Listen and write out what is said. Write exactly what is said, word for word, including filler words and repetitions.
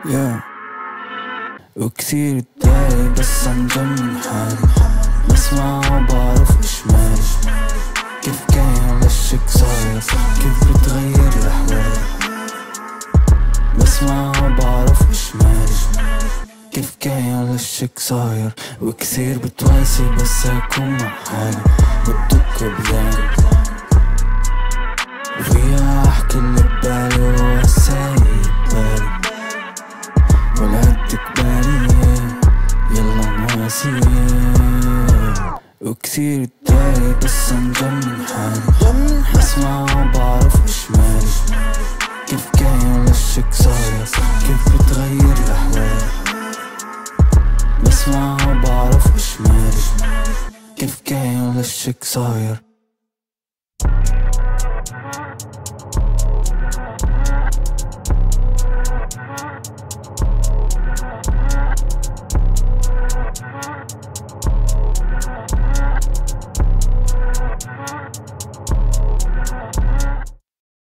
yeah. وكثير اتضايق بس انجم حالي، بسمع وبعرف ايش مالي، كيف كان للشك صاير، كيف بتغير الاحوال. بسمع وبعرف ايش مالي، كيف كان للشك صاير. وكثير بتواسي بس اكون مع حالي، بدك بلاني وفيها احكي اللي ببالي وسايب بالي، ولا هدك بالي يلا نواسي. وكثير اتضايق بس انجم حالي، بسمع وبعرف ايش مالي، كيف كان للشك صاير، كيف بتغير الاحوال. بسمع وبعرف ايش مالي، كيف كان للشك صاير.